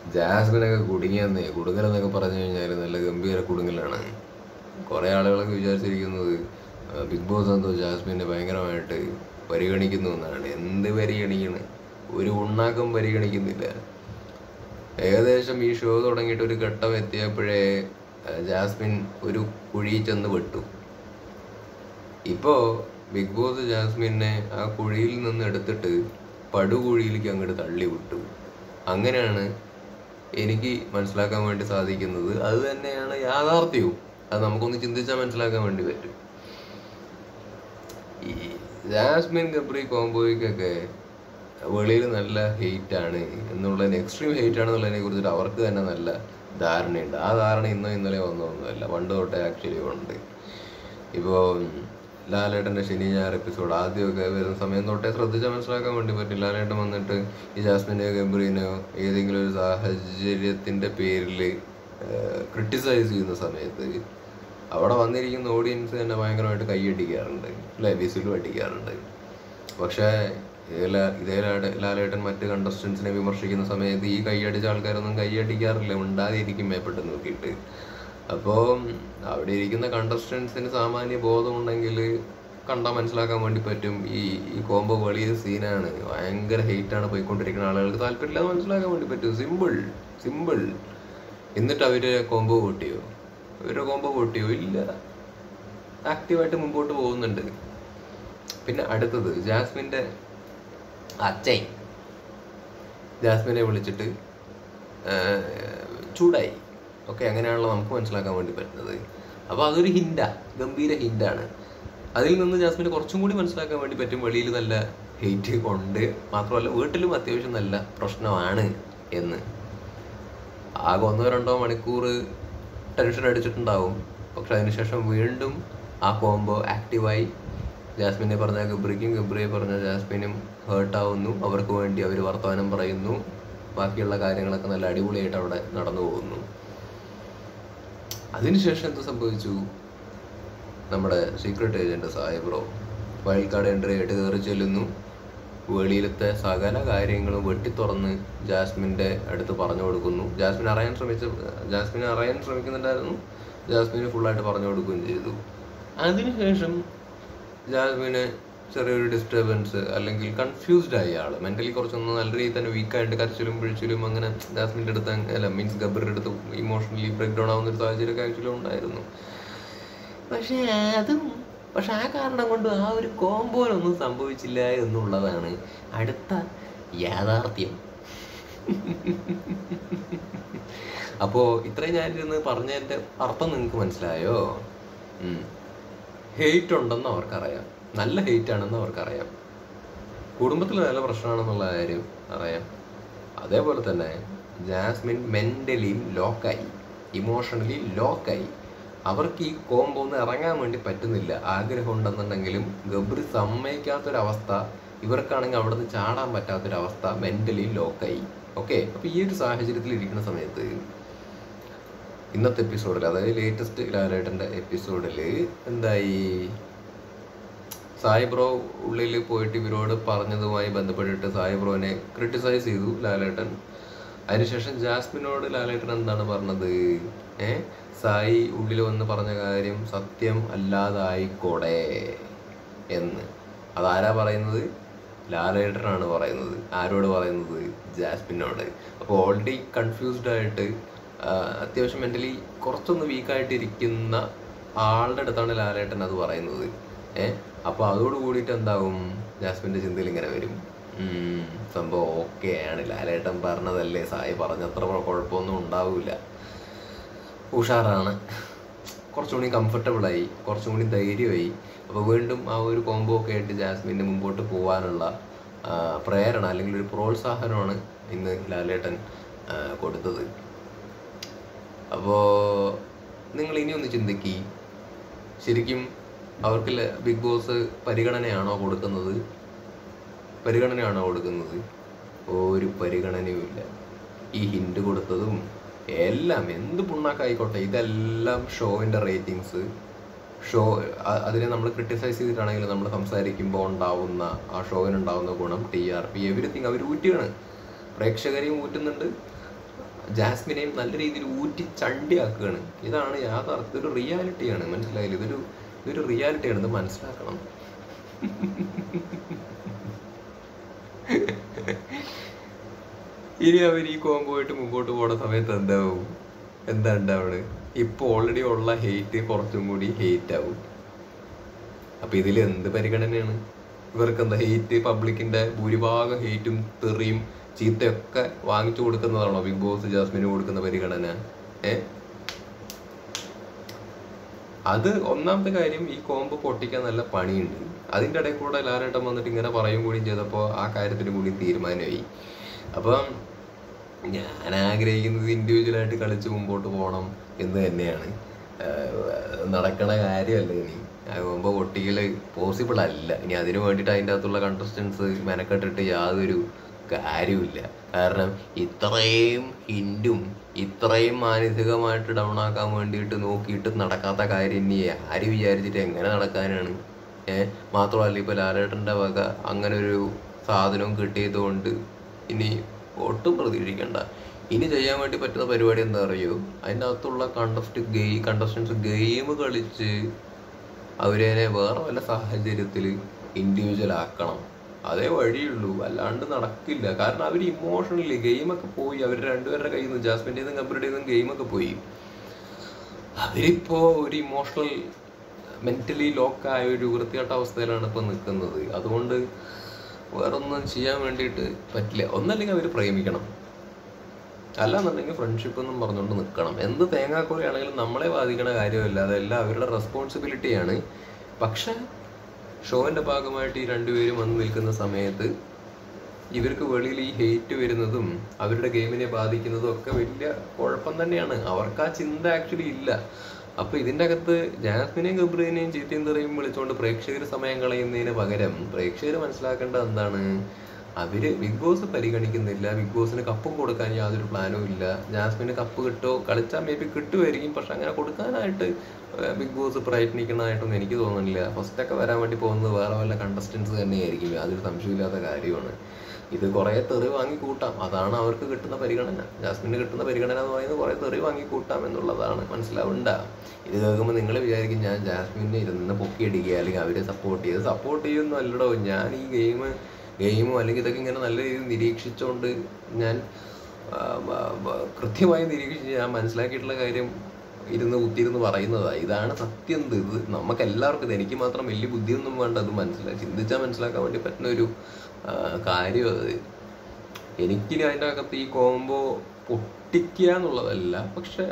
ജാസ്മിനൊക്കെ കുടുങ്ങലെന്നൊക്കെ പറഞ്ഞു കഴിഞ്ഞാൽ നല്ല ഗംഭീര കുടുങ്ങലാണ്. കുറേ ആളുകളൊക്കെ വിചാരിച്ചിരിക്കുന്നത് ബിഗ് ബോസ് എന്തോ ജാസ്മിനെ ഭയങ്കരമായിട്ട് പരിഗണിക്കുന്നു എന്നാണ്. എന്ത് പരിഗണിക്കണ്? ഒരു ഉണ്ണാക്കം പരിഗണിക്കുന്നില്ല. ഏകദേശം ഈ ഷോ തുടങ്ങിയിട്ട് ഒരു ഘട്ടം എത്തിയപ്പോഴേ ജാസ്മിൻ ഒരു കുഴി ചെന്ന് പെട്ടു. ഇപ്പോൾ ബിഗ് ബോസ് ജാസ്മിനെ ആ കുഴിയിൽ നിന്ന് എടുത്തിട്ട് പടുകുഴിയിലേക്ക് അങ്ങോട്ട് തള്ളി വിട്ടു. അങ്ങനെയാണ് എനിക്ക് മനസ്സിലാക്കാൻ വേണ്ടി സാധിക്കുന്നത്. അത് തന്നെയാണ് യാഥാർത്ഥ്യവും. അത് നമുക്കൊന്ന് ചിന്തിച്ചാൽ മനസ്സിലാക്കാൻ വേണ്ടി പറ്റും. ഈ ജാസ്മിൻ ഗബ്രി കോംബോയ്ക്കൊക്കെ വെളിയിൽ നല്ല ഹെയ്റ്റാണ് എന്നുള്ളതിന്, എക്സ്ട്രീം ഹെയ്റ്റ് ആണെന്നുള്ളതിനെ കുറിച്ചിട്ട് അവർക്ക് തന്നെ നല്ല ധാരണയുണ്ട്. ആ ധാരണ ഇന്നലെ വന്നൊന്നുമല്ല, പണ്ട് തൊട്ടേ ആക്ച്വലി ഉണ്ട്. ഇപ്പോൾ ലാലേട്ടൻ്റെ ശനി ഞായർ എപ്പിസോഡ് ആദ്യമൊക്കെ വരുന്ന സമയം തൊട്ടേ ശ്രദ്ധിച്ചാൽ മനസ്സിലാക്കാൻ വേണ്ടി പറ്റും. ലാലേട്ടൻ വന്നിട്ട് ഈ ജാസ്മിനെയോ ഗബ്രീനെയോ ഏതെങ്കിലും ഒരു സാഹചര്യത്തിൻ്റെ പേരിൽ ക്രിട്ടിസൈസ് ചെയ്യുന്ന സമയത്ത് അവിടെ വന്നിരിക്കുന്ന ഓഡിയൻസ് തന്നെ ഭയങ്കരമായിട്ട് കൈയടിക്കാറുണ്ട്, അല്ലേ, വിസിലും അടിക്കാറുണ്ട്. പക്ഷേ ഇതേ ലാലേട്ടൻ മറ്റ് കണ്ടസ്റ്റൻസിനെ വിമർശിക്കുന്ന സമയത്ത് ഈ കൈയടിച്ച ആൾക്കാരൊന്നും കൈയടിക്കാറില്ല, ഉണ്ടാതിരിക്കും മേപ്പെട്ട് നോക്കിയിട്ട്. അപ്പോൾ അവിടെ ഇരിക്കുന്ന കണ്ടസ്റ്റൻസിന് സാമാന്യ ബോധമുണ്ടെങ്കിൽ കണ്ടാൽ മനസ്സിലാക്കാൻ വേണ്ടി പറ്റും ഈ കോംബോ വലിയ സീനാണ്, ഭയങ്കര ഹെയ്റ്റാണ് പോയിക്കൊണ്ടിരിക്കുന്ന ആളുകൾക്ക് താല്പര്യമില്ലാതെ മനസ്സിലാക്കാൻ വേണ്ടി പറ്റും. സിമ്പിൾ. എന്നിട്ട് അവരുടെ കോംബോ പൊട്ടിയോ? ഇല്ല, ആക്റ്റീവായിട്ട് മുമ്പോട്ട് പോകുന്നുണ്ട്. പിന്നെ അടുത്തത് ജാസ്മിൻ്റെ അച്ഛൻ ജാസ്മിനെ വിളിച്ചിട്ട് ചൂടായി. ഓക്കെ, അങ്ങനെയാണല്ലോ നമുക്ക് മനസ്സിലാക്കാൻ വേണ്ടി പറ്റുന്നത്. അപ്പോൾ അതൊരു ഗംഭീര ഹിൻ്റാണ്. അതിൽ നിന്ന് ജാസ്മിന് കുറച്ചും കൂടി മനസ്സിലാക്കാൻ വേണ്ടി പറ്റും വെളിയിൽ നല്ല ഹെയ്റ്റ് ഉണ്ട്, മാത്രമല്ല വീട്ടിലും അത്യാവശ്യം നല്ല പ്രശ്നമാണ് എന്ന്. ആകെ 1-2 മണിക്കൂർ ടെൻഷൻ അടിച്ചിട്ടുണ്ടാവും. പക്ഷെ അതിനുശേഷം വീണ്ടും ആ കോംബോ ആക്റ്റീവായി. ജാസ്മിനെ പറഞ്ഞ ഗബ്രിക്കും, ഗബ്രിയെ പറഞ്ഞ ജാസ്മിനും ഹേർട്ടാവുന്നു. അവർക്ക് വേണ്ടി അവർ വർത്തമാനം പറയുന്നു. ബാക്കിയുള്ള കാര്യങ്ങളൊക്കെ നല്ല അടിപൊളിയായിട്ട് അവിടെ നടന്നു പോകുന്നു. അതിനുശേഷം എന്ത് സംഭവിച്ചു? നമ്മുടെ secret agent Sai bro wild card entry ആയിട്ട് കയറി ചെല്ലുന്നു. വെളിയിലത്തെ സകല കാര്യങ്ങളും വെട്ടിത്തുറന്ന് ജാസ്മിൻ്റെ അടുത്ത് പറഞ്ഞു കൊടുക്കുന്നു. ജാസ്മിനെ അറിയാൻ ശ്രമിക്കുന്നുണ്ടായിരുന്നു. ജാസ്മിന് ഫുള്ളായിട്ട് പറഞ്ഞു കൊടുക്കുകയും ചെയ്തു. അതിനുശേഷം ജാസ്മിന് ചെറിയൊരു ഡിസ്റ്റർബൻസ് അല്ലെങ്കിൽ കൺഫ്യൂസ്ഡ് ആയി. ആൾ മെൻ്റലി കുറച്ചൊന്ന് നല്ല രീതിയിൽ തന്നെ വീക്കായിട്ട് കരച്ചിലും പിഴിച്ചിലും അങ്ങനെ ജാസ്മിൻ്റെ അടുത്ത് മീൻസ് ഗബ്രിയുടെ അടുത്ത് ഇമോഷണലി ബ്രേക്ക് ഡൗൺ ആവുന്നൊരു സാഹചര്യമൊക്കെ ആക്ച്വലി ഉണ്ടായിരുന്നു. പക്ഷെ ആ കാരണം കൊണ്ട് ആ ഒരു കോംബോനൊന്നും സംഭവിച്ചില്ല എന്നുള്ളതാണ് അടുത്ത യാഥാർത്ഥ്യം. അപ്പോൾ ഇത്രയും ഞാനിരുന്ന് പറഞ്ഞതിൻ്റെ അർത്ഥം നിങ്ങൾക്ക് മനസ്സിലായോ? ഹെയ്റ്റ് ഉണ്ടെന്ന് അവർക്കറിയാം, നല്ല ഹെയ്റ്റ് ആണെന്ന് അവർക്കറിയാം, കുടുംബത്തിൽ നല്ല പ്രശ്നമാണെന്നുള്ള കാര്യം അറിയാം. അതേപോലെ തന്നെ ജാസ്മിൻ മെൻ്റലി ലോക്കായി, ഇമോഷണലി ലോക്കായി. അവർക്ക് ഈ കോംബോ ഒന്ന് ഇറങ്ങാൻ വേണ്ടി പറ്റുന്നില്ല. ആഗ്രഹം ഉണ്ടെന്നുണ്ടെങ്കിലും ഗബ്രി സമ്മതിക്കാത്തൊരവസ്ഥ, ഇവർക്കാണെങ്കിൽ അവിടെ നിന്ന് ചാടാൻ പറ്റാത്തൊരവസ്ഥ, മെൻ്റലി ലോക്കായി. ഓക്കെ, അപ്പോൾ ഈ ഒരു സാഹചര്യത്തിൽ ഇരിക്കുന്ന സമയത്ത് ഇന്നത്തെ എപ്പിസോഡിൽ, അതായത് ലേറ്റസ്റ്റ് ലാലേട്ടൻ്റെ എപ്പിസോഡിൽ എന്തായി? സായി ബ്രോ ഉള്ളിൽ പോയിട്ട് ഇവരോട് പറഞ്ഞതുമായി ബന്ധപ്പെട്ടിട്ട് സായി ബ്രോനെ ക്രിട്ടിസൈസ് ചെയ്തു ലാലേട്ടൻ. അതിനുശേഷം ജാസ്മിനോട് ലാലേട്ടൻ എന്താണ് പറഞ്ഞത്? സായി ഉള്ളിൽ വന്ന് പറഞ്ഞ കാര്യം സത്യം അല്ലാതായിക്കോടെ എന്ന്. അതാരാ പറയുന്നത്? ലാലേട്ടനാണ് പറയുന്നത്. ആരോട് പറയുന്നത്? ജാസ്മിനോട്. അപ്പോൾ ഓൾറെഡി കൺഫ്യൂസ്ഡ് ആയിട്ട് അത്യാവശ്യം മെൻ്റലി കുറച്ചൊന്ന് വീക്കായിട്ടിരിക്കുന്ന ആളുടെ അടുത്താണ് ലാലേട്ടൻ അത് പറയുന്നത്. അപ്പോൾ അതോട് കൂടിയിട്ട് എന്താവും? ജാസ്മിൻ്റെ ചിന്തയിൽ ഇങ്ങനെ വരും, സംഭവം ഓക്കെയാണ്, ലാലേട്ടൻ പറഞ്ഞതല്ലേ, സായി പറഞ്ഞത്ര കുഴപ്പമൊന്നും ഉണ്ടാവില്ല, ഉഷാറാണ്, കുറച്ചും കൂടി കംഫർട്ടബിളായി, കുറച്ചും കൂടി ധൈര്യമായി. അപ്പോൾ വീണ്ടും ആ ഒരു കോംബോ ഒക്കെ ആയിട്ട് ജാസ്മിൻ്റെ മുമ്പോട്ട് പോകാനുള്ള പ്രേരണ അല്ലെങ്കിൽ ഒരു പ്രോത്സാഹനമാണ് ഇന്ന് ലാലേട്ടൻ കൊടുത്തത്. അപ്പോൾ നിങ്ങൾ ഇനി ഒന്ന് ചിന്തിക്കി, ശരിക്കും അവർക്ക് ബിഗ് ബോസ് പരിഗണനയാണോ കൊടുക്കുന്നത്? ഒരു പരിഗണനയുമില്ല. ഈ ഹിൻഡ് കൊടുത്തതും എല്ലാം എന്ത് പുണ്ണാക്കായിക്കോട്ടെ, ഇതെല്ലാം ഷോവിൻ്റെ റേറ്റിങ്സ്, അതിനെ നമ്മൾ ക്രിട്ടിസൈസ് ചെയ്തിട്ടാണെങ്കിലും നമ്മൾ സംസാരിക്കുമ്പോൾ ഉണ്ടാവുന്ന ആ ഷോവിനുണ്ടാവുന്ന ഗുണം, TRP, എവരിത്തിങ് അവർ ഊറ്റുകയാണ്. പ്രേക്ഷകരെയും ഊറ്റുന്നുണ്ട്, ജാസ്മിനെയും നല്ല രീതിയിൽ ഊറ്റി ചണ്ടിയാക്കുകയാണ്. ഇതാണ് യാഥാർത്ഥ്യം, ഒരു റിയാലിറ്റിയാണ്. മനസ്സിലായില്ല? ഇതൊരു റിയാലിറ്റിയാണ്, ഇത് മനസ്സിലാക്കണം. ഇനി അവർ ഈ കോമ്പോയിട്ട് മുമ്പോട്ട് പോകുന്ന സമയത്ത് എന്താ ഉണ്ടാവുന്നത്? ഇപ്പോൾ ഓൾറെഡി ഉള്ള ഹെയ്റ്റ് കുറച്ചും കൂടി ഹെയ്റ്റ് ആവും. അപ്പൊ ഇതിൽ എന്ത് പരിഗണനയാണ്? ഇവർക്ക് എന്താ ഹെയ്റ്റ്, പബ്ലിക്കിന്റെ ഭൂരിഭാഗം ഹെയ്റ്റും തെറിയും ചീത്തയൊക്കെ വാങ്ങിച്ചു കൊടുക്കുന്നതാണോ ബിഗ് ബോസ് ജാസ്മിന് കൊടുക്കുന്ന പരിഗണന? അത് ഒന്നാമത്തെ കാര്യം. ഈ കോമ്പോ പൊട്ടിക്കാൻ നല്ല പണിയുണ്ട്. അതിൻ്റെ ഇടയിൽ കൂടെ ലാലേട്ടൻ വന്നിട്ട് ഇങ്ങനെ പറയും കൂടിയും ചെയ്തപ്പോൾ ആ കാര്യത്തിന് കൂടി തീരുമാനമായി. അപ്പം ഞാൻ ആഗ്രഹിക്കുന്നത് ഇൻഡിവിജ്വലായിട്ട് കളിച്ച് മുമ്പോട്ട് പോകണം എന്ന് തന്നെയാണ്. നടക്കണ കാര്യമല്ല ഇനി. കോമ്പോ പൊട്ടിക്കൽ പോസിബിൾ അല്ല ഇനി. അതിനു വേണ്ടിയിട്ട് അതിൻ്റെ അകത്തുള്ള കണ്ടസ്റ്റൻസ് മെനക്കെട്ടിട്ട് യാതൊരു കാര്യമില്ല. കാരണം ഇത്രയും ഹിൻഡും ഇത്രയും മാനസികമായിട്ട് ഡൗൺ ആക്കാൻ വേണ്ടിയിട്ട് നോക്കിയിട്ട് നടക്കാത്ത കാര്യം ഇനി ആര് വിചാരിച്ചിട്ട് എങ്ങനെ നടക്കാനാണ്? മാത്രമല്ല ഇപ്പോൾ ലാലേട്ടൻ്റെ വക അങ്ങനെ ഒരു സാധനവും കിട്ടിയത് കൊണ്ട് ഇനി ഒട്ടും പ്രതീക്ഷിക്കണ്ട. ഇനി ചെയ്യാൻ വേണ്ടി പറ്റുന്ന പരിപാടി എന്താ അറിയോ? അതിൻ്റെ അകത്തുള്ള കണ്ടസ്റ്റൻസ് ഗെയിം കളിച്ച് അവരെ വേറെ വല്ല സാഹചര്യത്തിൽ ഇൻഡിവിജ്വൽ ആക്കണം. അതേ വഴിയുള്ളൂ, അല്ലാണ്ട് നടക്കില്ല. കാരണം അവർ ഇമോഷണലി ഗെയിമൊക്കെ പോയി. അവർ രണ്ടുപേരുടെ കയ്യിൽ നിന്ന്, ജാസ്മിൻ്റെതും ഗബ്രിയുടേതും ഗെയിമൊക്കെ പോയി. അവരിപ്പോൾ ഒരു ഇമോഷണൽ മെന്റലി ലോക്കായ ഒരു വൃത്തികെട്ട അവസ്ഥയിലാണ് ഇപ്പോൾ നിൽക്കുന്നത്. അതുകൊണ്ട് വേറൊന്നും ചെയ്യാൻ വേണ്ടിയിട്ട് പറ്റില്ല. ഒന്നല്ലെങ്കിൽ അവർ പ്രേമിക്കണം, അല്ലാന്നുണ്ടെങ്കിൽ ഫ്രണ്ട്ഷിപ്പ് എന്നും പറഞ്ഞുകൊണ്ട് നിൽക്കണം. എന്ത് തേങ്ങാക്കോറിയാണെങ്കിലും നമ്മളെ ബാധിക്കണ കാര്യമല്ല, അതെല്ലാം അവരുടെ റെസ്പോൺസിബിലിറ്റിയാണ്. പക്ഷെ ഷോവിൻ്റെ ഭാഗമായിട്ട് ഈ രണ്ടുപേരും വന്ന് നിൽക്കുന്ന സമയത്ത് ഇവർക്ക് വെളിയിൽ ഈ ഹെയ്റ്റ് വരുന്നതും അവരുടെ ഗെയിമിനെ ബാധിക്കുന്നതും ഒക്കെ വലിയ കുഴപ്പം തന്നെയാണ്. അവർക്ക് ആ ചിന്ത ആക്ച്വലി ഇല്ല. അപ്പോൾ ഇതിൻ്റെ അകത്ത് ജാസ്മിനെയും ഗബ്രീനെയും ചീത്തയും തെറിയും വിളിച്ചുകൊണ്ട് പ്രേക്ഷകർ സമയം കളയുന്നതിന് പകരം പ്രേക്ഷകർ മനസ്സിലാക്കേണ്ടത് എന്താണ്? അവര് ബിഗ് ബോസ് പരിഗണിക്കുന്നില്ല. ബിഗ് ബോസിന് കപ്പും കൊടുക്കാൻ യാതൊരു പ്ലാനും ഇല്ല. ജാസ്മിന് കപ്പ് കിട്ടോ കളിച്ചാൽ മേ ബി കിട്ടുമായിരിക്കും, പക്ഷെ അങ്ങനെ കൊടുക്കാനായിട്ട് ബിഗ് ബോസ് പ്രയത്നിക്കുന്നതായിട്ടൊന്നും എനിക്ക് തോന്നുന്നില്ല. ഫസ്റ്റൊക്കെ വരാൻ വേണ്ടി പോകുന്നത് വേറെ വല്ല കണ്ടസ്റ്റൻസ് തന്നെയായിരിക്കും, യാതൊരു സംശയമില്ലാത്ത കാര്യമാണ്. ഇത് കുറേ തെറി വാങ്ങി കൂട്ടാം, അതാണ് അവർക്ക് കിട്ടുന്ന പരിഗണന. ജാസ്മിന് കിട്ടുന്ന പരിഗണന എന്ന് പറയുന്നത് കുറേ തെറി വാങ്ങി കൂട്ടാം എന്നുള്ളതാണ്. മനസ്സിലാവണ്ട. ഇത് കേൾക്കുമ്പോൾ നിങ്ങൾ വിചാരിക്കും ഞാൻ ജാസ്മിനെ ഇരുന്ന് പൊക്കിയടിക്കുക അല്ലെങ്കിൽ അവരെ സപ്പോർട്ട് ചെയ്യുന്നു. അല്ലടോ, ഞാൻ ഈ ഗെയിമോ അല്ലെങ്കിൽ ഇതൊക്കെ ഇങ്ങനെ നല്ല രീതിയിൽ നിരീക്ഷിച്ചുകൊണ്ട് ഞാൻ കൃത്യമായി നിരീക്ഷിച്ച് ഞാൻ മനസ്സിലാക്കിയിട്ടുള്ള കാര്യം കുത്തിയിരുന്ന് പറയുന്നതാണ്. ഇതാണ് സത്യം. ഇത് നമുക്ക് എല്ലാവർക്കും, ഇത് എനിക്ക് മാത്രം വലിയ ബുദ്ധിയൊന്നും വേണ്ട, അത് ചിന്തിച്ചാൽ മനസ്സിലാക്കാൻ വേണ്ടി പറ്റുന്ന ഒരു കാര്യം അത്. എനിക്കിനി അതിൻ്റെ അകത്ത് ഈ കോംബോ പൊട്ടിക്കുക എന്നുള്ളതല്ല. പക്ഷെ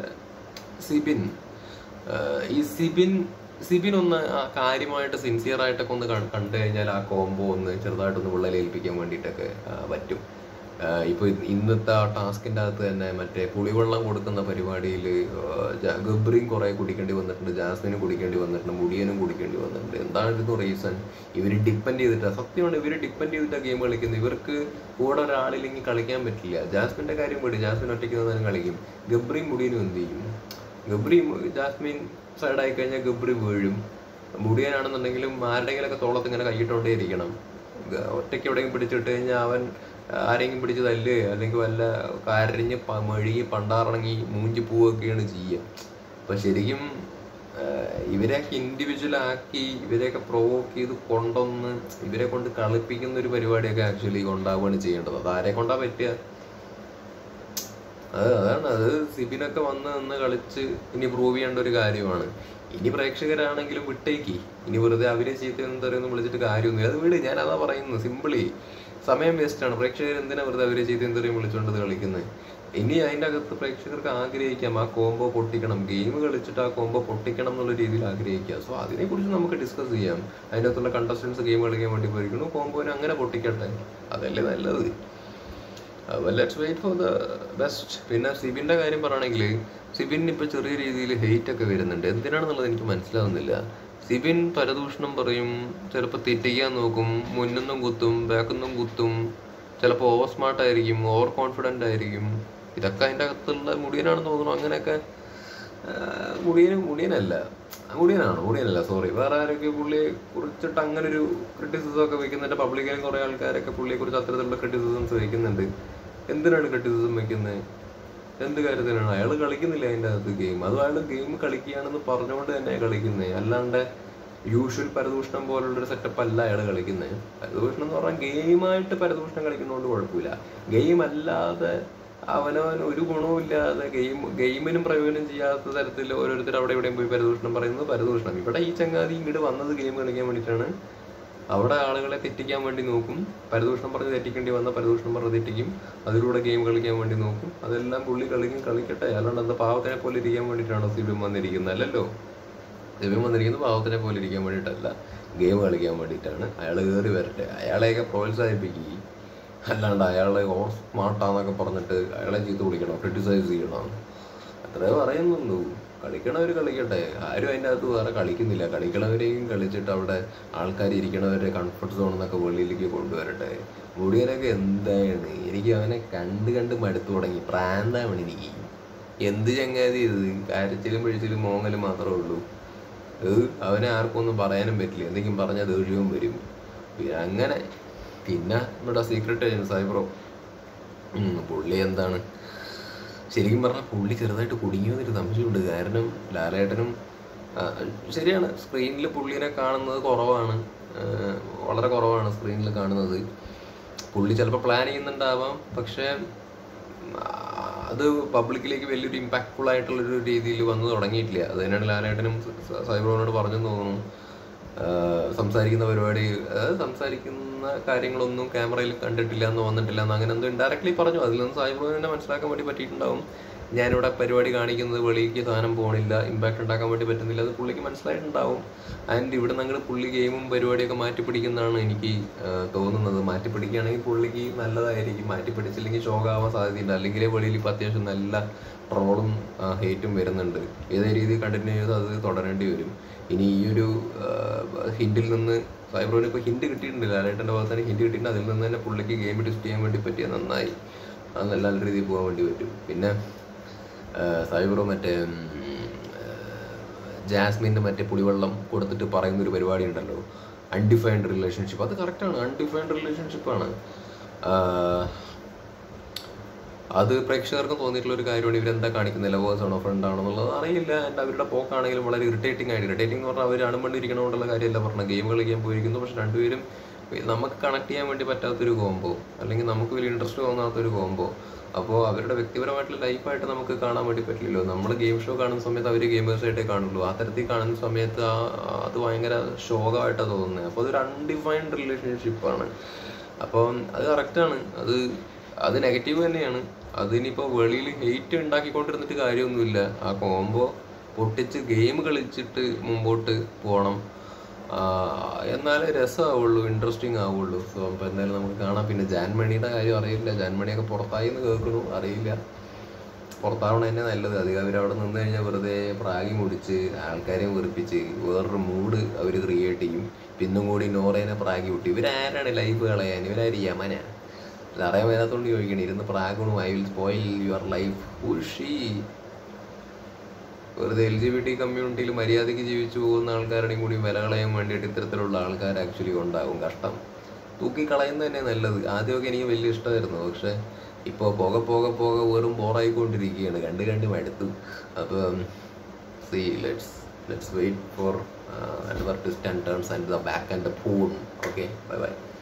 സിബിൻ ഒന്ന് കാര്യമായിട്ട് സിൻസിയറായിട്ടൊക്കെ ഒന്ന് കണ്ടു കഴിഞ്ഞാൽ ആ കോംബോ ഒന്ന് ചെറുതായിട്ടൊന്ന് വിള്ളലേൽപ്പിക്കാൻ വേണ്ടിയിട്ടൊക്കെ പറ്റും. ഇപ്പോൾ ഇന്നത്തെ ആ ടാസ്കിൻ്റെ അകത്ത് തന്നെ മറ്റേ പുളിവെള്ളം കൊടുക്കുന്ന പരിപാടിയിൽ ഗബ്രിയും കുറേ കുടിക്കേണ്ടി വന്നിട്ടുണ്ട്, ജാസ്മിനും കുടിക്കേണ്ടി വന്നിട്ടുണ്ട്, മുടിയനും കുടിക്കേണ്ടി വന്നിട്ടുണ്ട്. എന്തായിരുന്നു റീസൺ? ഇവർ ഡിപ്പെൻഡ് ചെയ്തിട്ടാണ്. സത്യമാണ്, ഇവർ ഡിപ്പെൻഡ് ചെയ്തിട്ടാണ് ഗെയിം കളിക്കുന്നത്. ഇവർക്ക് കൂടെ ഒരാളില്ലെങ്കിൽ കളിക്കാൻ പറ്റില്ല. ജാസ്മിൻ്റെ കാര്യം പോയി, ജാസ്മിൻ ഒറ്റയ്ക്ക് നിന്നാലും കളിക്കും. ഗബ്രിയും മുടിയനും എന്ത് ചെയ്യും? ജാസ്മിൻ സൈഡായി കഴിഞ്ഞാൽ ഗബ്രി വീഴും. മുടിയനാണെന്നുണ്ടെങ്കിലും ആരുടെയെങ്കിലൊക്കെ തോളത്ത് ഇങ്ങനെ കൈയിട്ടോണ്ടേ ഇരിക്കണം. ഒറ്റയ്ക്ക് എവിടെയെങ്കിലും പിടിച്ചിട്ട് കഴിഞ്ഞാൽ അവൻ ആരെങ്കിലും പിടിച്ച് തല്ല് അല്ലെങ്കിൽ വല്ല കരഞ്ഞ് മെഴുകി പണ്ടാറണങ്ങി മൂഞ്ചി പോവുകയൊക്കെയാണ് ചെയ്യുക. അപ്പം ശരിക്കും ഇവരെയൊക്കെ ഇൻഡിവിജ്വലാക്കി ഇവരെയൊക്കെ പ്രൊവോക്ക് ചെയ്ത് കൊണ്ടൊന്ന് ഇവരെ കൊണ്ട് കളിപ്പിക്കുന്ന ഒരു പരിപാടിയൊക്കെ ആക്ച്വലി ഉണ്ടാവുകയാണ് ചെയ്യേണ്ടത്. അത് ആരെ കൊണ്ടാ പറ്റുക? അതാണ്. അത് സിബിനൊക്കെ വന്ന് കളിച്ച് ഇനി പ്രൂവ് ചെയ്യേണ്ട ഒരു കാര്യമാണ്. ഇനി പ്രേക്ഷകരാണെങ്കിലും വിട്ടേക്ക്. ഇനി വെറുതെ അവരെ ചീത്തയൊന്നും തരുമെന്ന് വിളിച്ചിട്ട് കാര്യമൊന്നുമില്ല. അത് വിട്. ഞാൻ അതാ പറയുന്നത്. സിമ്പിളി സമയം വേസ്റ്റാണ്. പ്രേക്ഷകർ എന്തിനാ വെറുതെ അവരെ ചീത്തയും തെറിയും വിളിച്ചുകൊണ്ട് കളിക്കുന്നത്? ഇനി അതിൻ്റെ അകത്ത് പ്രേക്ഷകർക്ക് ആഗ്രഹിക്കാം ആ കോംബോ പൊട്ടിക്കണം, ഗെയിം കളിച്ചിട്ട് ആ കോംബോ പൊട്ടിക്കണം എന്നുള്ള രീതിയിൽ ആഗ്രഹിക്കുക. സോ അതിനെക്കുറിച്ച് നമുക്ക് ഡിസ്കസ് ചെയ്യാം. അതിൻ്റെ അകത്തുള്ള കണ്ടസ്റ്റൻസ് ഗെയിം കളിക്കാൻ വേണ്ടി പോയിരിക്കുന്നു, കോംബോനെ അങ്ങനെ പൊട്ടിക്കട്ടെ, അതല്ലേ നല്ലത്. Let's wait for the best. പിന്നെ സിബിൻ്റെ കാര്യം പറയുകയാണെങ്കിൽ സിബിൻ ഇപ്പോൾ ചെറിയ രീതിയിൽ ഹെയ്റ്റ് ഒക്കെ വരുന്നുണ്ട്. എന്തിനാണെന്നുള്ളത് എനിക്ക് മനസ്സിലാവുന്നില്ല. സിബിൻ പരദൂഷണം പറയും, ചിലപ്പോൾ തെറ്റിക്കാൻ നോക്കും, മുന്നിന്നും കുത്തും ബാക്കിന്നും കുത്തും, ചിലപ്പോൾ ഓവർ സ്മാർട്ട് ആയിരിക്കും, ഓവർ കോൺഫിഡൻ്റ് ആയിരിക്കും. ഇതൊക്കെ അതിൻ്റെ അകത്തുള്ള മുടിയനാണെന്ന് തോന്നുന്നു. അങ്ങനെയൊക്കെ മുടിയനല്ല സോറി, വേറെ ആരൊക്കെ പുള്ളിയെ കുറിച്ചിട്ട് അങ്ങനെ ഒരു ക്രിറ്റിസിസം ഒക്കെ വയ്ക്കുന്നുണ്ട്. പബ്ലിക്കിലും കുറേ ആൾക്കാരൊക്കെ പുള്ളിയെ കുറിച്ച് അത്തരത്തിലുള്ള ക്രിറ്റിസിസംസ് വയ്ക്കുന്നുണ്ട്. എന്തിനാണ് ക്രിറ്റിസിസം വയ്ക്കുന്നത്? എന്ത് കാര്യത്തിനാണ്? അയാൾ കളിക്കുന്നില്ല അതിൻ്റെ അകത്ത് ഗെയിം. അതും അയാൾ ഗെയിം കളിക്കുകയാണെന്ന് പറഞ്ഞുകൊണ്ട് തന്നെ കളിക്കുന്നത്, അല്ലാണ്ട് യൂഷ്വൽ പരദൂഷണം പോലുള്ളൊരു സെറ്റപ്പ് അല്ല അയാൾ കളിക്കുന്നത്. പരദൂഷണം എന്ന് പറഞ്ഞാൽ ഗെയിമായിട്ട് പരദൂഷണം കളിക്കുന്നതുകൊണ്ട് കുഴപ്പമില്ല. ഗെയിം അല്ലാതെ അവനവന് ഒരു ഗുണവും ഇല്ലാതെ ഗെയിമിനും പ്രയോജനം ചെയ്യാത്ത തരത്തിൽ ഓരോരുത്തർ അവിടെ എവിടെയും പോയി പരദൂഷണം പറയുന്നത് പരദൂഷണം. ഇവിടെ ഈ ചങ്ങാതി ഇങ്ങോട്ട് വന്നത് ഗെയിം കളിക്കാൻ വേണ്ടിയിട്ടാണ്. അവിടെ ആളുകളെ തെറ്റിക്കാൻ വേണ്ടി നോക്കും, പരദൂഷണം പറഞ്ഞ് തെറ്റിക്കേണ്ടി വന്ന പരദൂഷണം പറഞ്ഞ് തെറ്റിക്കും, അതിലൂടെ ഗെയിം കളിക്കാൻ വേണ്ടി നോക്കും. അതെല്ലാം പുള്ളി കളിക്കട്ടെ. അല്ലാണ്ട് എന്താ പാവത്തിനെ പോലെ ഇരിക്കാൻ വേണ്ടിയിട്ടാണോ സിബിൻ വന്നിരിക്കുന്നത്? അല്ലല്ലോ. സിബിൻ വന്നിരിക്കുന്നത് പാവത്തിനെ പോലെ ഇരിക്കാൻ വേണ്ടിയിട്ടല്ല, ഗെയിം കളിക്കാൻ വേണ്ടിയിട്ടാണ്. അയാൾ കയറി വരട്ടെ, അയാളെയൊക്കെ പ്രോത്സാഹിപ്പിക്കുകയും അല്ലാണ്ട് അയാളെ ഓർ സ്മാർട്ടാന്നൊക്കെ പറഞ്ഞിട്ട് അയാളെ ചീത്ത വിളിക്കണം, ക്രിട്ടിസൈസ് ചെയ്യണം, അത്രേ പറയുന്നുള്ളൂ. കളിക്കണവർ കളിക്കട്ടെ. ആരും അതിൻ്റെ അകത്ത് വേറെ കളിക്കുന്നില്ല. കളിക്കണവരെയും കളിച്ചിട്ട് അവിടെ ആൾക്കാർ ഇരിക്കണവരെ കംഫർട്ട് സോൺ എന്നൊക്കെ വെളിയിലേക്ക് കൊണ്ടുവരട്ടെ. മുടിയനൊക്കെ എന്താണ്, എനിക്ക് അവനെ കണ്ട് മടുത്തു തുടങ്ങി. പ്രാന്താണ് എനിക്ക്. എന്ത് ചങ്ങാതി ഇത്? കരച്ചിലും പിഴിച്ചിലും മോങ്ങലും മാത്രമേ ഉള്ളൂ. അവനെ ആർക്കും ഒന്നും പറയാനും പറ്റില്ല. എന്തെങ്കിലും പറഞ്ഞാൽ ദേഷ്യവും വരും. അങ്ങനെ പിന്നെ നമ്മുടെ സീക്രട്ട് ഏജന്റ് സൈബ്രോ, പുള്ളി എന്താണ് ശരിക്കും പറഞ്ഞാൽ പുള്ളി ചെറുതായിട്ട് കുടുങ്ങിയെന്നൊരു സംശയമുണ്ട്. കാരണം ലാലേട്ടനും ശരിയാണ്, സ്ക്രീനിൽ പുള്ളിനെ കാണുന്നത് കുറവാണ്, വളരെ കുറവാണ് സ്ക്രീനിൽ കാണുന്നത്. പുള്ളി ചിലപ്പോൾ പ്ലാൻ ചെയ്യുന്നുണ്ടാവാം, പക്ഷേ അത് പബ്ലിക്കിലേക്ക് വലിയൊരു ഇമ്പാക്റ്റ്ഫുൾ ആയിട്ടുള്ളൊരു രീതിയിൽ വന്നു തുടങ്ങിയിട്ടില്ല. അത് തന്നെയാണ് ലാലേട്ടനും സൈബ്രോനോട് പറഞ്ഞെന്ന് തോന്നുന്നു. സംസാരിക്കുന്ന പരിപാടി, അതായത് സംസാരിക്കുന്ന കാര്യങ്ങളൊന്നും ക്യാമറയിൽ കണ്ടിട്ടില്ല എന്ന് വന്നിട്ടില്ല എന്ന് അങ്ങനെ എന്തോ ഇൻഡയറക്ട്ലി പറഞ്ഞു. അതിൽ നിന്ന് സൈബ്രോനെ തന്നെ മനസ്സിലാക്കാൻ വേണ്ടി പറ്റിയിട്ടുണ്ടാവും. ഞാനിവിടെ പരിപാടി കാണിക്കുന്നത് വെളിക്ക് സാധനം പോകണില്ല, ഇമ്പാക്ട് ഉണ്ടാക്കാൻ വേണ്ടി പറ്റുന്നില്ല, അത് പുള്ളിക്ക് മനസ്സിലായിട്ടുണ്ടാവും. ആൻഡ് ഇവിടെ ഞങ്ങൾ പുള്ളി ഗെയിമും പരിപാടിയൊക്കെ മാറ്റിപ്പിടിക്കുന്നതാണ് എനിക്ക് തോന്നുന്നത്. മാറ്റിപ്പിടിക്കുകയാണെങ്കിൽ പുള്ളിക്ക് നല്ലതായിരിക്കും. മാറ്റിപ്പിടിച്ചില്ലെങ്കിൽ ഷോകാവാൻ സാധ്യതയുണ്ട്. അല്ലെങ്കിൽ വെളിയിൽ ഇപ്പോൾ അത്യാവശ്യം നല്ല ട്രോളും ഹേറ്റും വരുന്നുണ്ട്. ഏതേ രീതിയിൽ കണ്ടിന്യൂ ചെയ്ത് അത് തുടരേണ്ടി വരും. ഇനി ഈ ഒരു ഹിൻഡിൽ നിന്ന് സൈബ്രോന് ഇപ്പോൾ ഹിൻഡ് കിട്ടിയിട്ടുണ്ട്, ലാലേട്ടൻ്റെ ഭാഗത്ത് തന്നെ ഹിൻഡ് കിട്ടിയിട്ടുണ്ട്. അതിൽ നിന്ന് തന്നെ പുള്ളിക്ക് ഗെയിം ടെസ്റ്റ് ചെയ്യാൻ വേണ്ടി പറ്റിയ നന്നായി, അത് നല്ല രീതിയിൽ പോകാൻ വേണ്ടി പറ്റും. പിന്നെ സൈബ്രോ മറ്റേ ജാസ്മിൻ്റെ മറ്റേ പുളിവെള്ളം കൊടുത്തിട്ട് പറയുന്നൊരു പരിപാടി ഉണ്ടല്ലോ, അൺഡിഫൈൻഡ് റിലേഷൻഷിപ്പ്. അത് കറക്റ്റാണ്, അൺഡിഫൈൻഡ് റിലേഷൻഷിപ്പാണ്. അത് പ്രേക്ഷകർക്ക് തോന്നിയിട്ടുള്ളൊരു കാര്യമാണ്. ഇവരെന്താ കാണിക്കുന്നത്, ലവേഴ്സാണോ ഫ്രണ്ട് ആണോ എന്നുള്ളത് അറിയില്ല. ആൻഡ് അവരുടെ പോക്കാണെങ്കിലും വളരെ ഇറിറ്റേറ്റിംഗ് ആയിട്ട്, ഇറിറ്റേറ്റിംഗ് എന്ന് പറഞ്ഞാൽ അവർ അണുമ്പണ്ടിരിക്കണമെന്നുള്ള കാര്യമല്ല പറഞ്ഞത്. ഗെയിം കളിക്കാൻ പോയിരിക്കുന്നു, പക്ഷെ രണ്ടുപേരും നമുക്ക് കണക്ട് ചെയ്യാൻ വേണ്ടി പറ്റാത്തൊരു കോംബോ, അല്ലെങ്കിൽ നമുക്ക് വലിയ ഇൻട്രസ്റ്റ് തോന്നാത്തൊരു കോംബോ. അപ്പോൾ അവരുടെ വ്യക്തിപരമായിട്ടുള്ള ലൈഫായിട്ട് നമുക്ക് കാണാൻ വേണ്ടി പറ്റില്ലല്ലോ. നമ്മൾ ഗെയിം ഷോ കാണുന്ന സമയത്ത് അവർ ഗെയിമേഴ്സായിട്ടേ കാണുള്ളൂ. ആ തരത്തിൽ കാണുന്ന സമയത്ത് അത് ഭയങ്കര ശോകമായിട്ടാണ് തോന്നുന്നത്. അപ്പോൾ അതൊരു അൺഡിഫൈൻഡ് റിലേഷൻഷിപ്പാണ്. അപ്പോൾ അത് കറക്റ്റാണ്, അത് നെഗറ്റീവ് തന്നെയാണ്. അതിനിപ്പോൾ വെളിയിൽ ഹെയ്റ്റ് ഉണ്ടാക്കിക്കൊണ്ടിരുന്നിട്ട് കാര്യമൊന്നുമില്ല. ആ കോംബോ പൊട്ടിച്ച് ഗെയിം കളിച്ചിട്ട് മുമ്പോട്ട് പോകണം, എന്നാലേ രസമാവുള്ളൂ, ഇൻട്രസ്റ്റിംഗ് ആവുള്ളൂ. സോ അപ്പോൾ എന്തായാലും നമുക്ക് കാണാം. പിന്നെ ജാൻമണിയുടെ കാര്യം അറിയില്ല, ജാൻമണിയൊക്കെ പുറത്തായി എന്ന് കേൾക്കുന്നു, അറിയില്ല. പുറത്താവണം തന്നെ നല്ലത്. അധികം അവരവിടെ നിന്ന് കഴിഞ്ഞാൽ വെറുതെ പ്രാഗി മുടിച്ച് ആൾക്കാരെയും വെറുപ്പിച്ച് വേറൊരു മൂഡ് അവർ ക്രിയേറ്റ് ചെയ്യും. പിന്നും കൂടി നോറേനെ പ്രാഗി വിട്ടു. ഇവരാരാണ് ലൈഫ് കളയാൻ? ഇവരാര് യമനാ? അറിയാൻ വരാത്തോണ്ട് ചോദിക്കണം. ഇരുന്ന് പ്രാഗണു, I will spoil your life. ഉഷി വെറുതെ LGBT കമ്മ്യൂണിറ്റിയിൽ മര്യാദയ്ക്ക് ജീവിച്ചു പോകുന്ന ആൾക്കാരുടെയും കൂടി വില കളയാൻ വേണ്ടിയിട്ട് ഇത്തരത്തിലുള്ള ആൾക്കാർ ആക്ച്വലി ഉണ്ടാകും. കഷ്ടം. തൂക്കിക്കളയുന്നത് തന്നെ നല്ലത്. ആദ്യമൊക്കെ എനിക്ക് വലിയ ഇഷ്ടമായിരുന്നു, പക്ഷെ ഇപ്പോൾ പോകെ വെറും ബോറായിക്കൊണ്ടിരിക്കുകയാണ്. കണ്ട് മടുത്തു. അപ്പം let's wait for another twist and turns and the back and the phone. Okay, bye.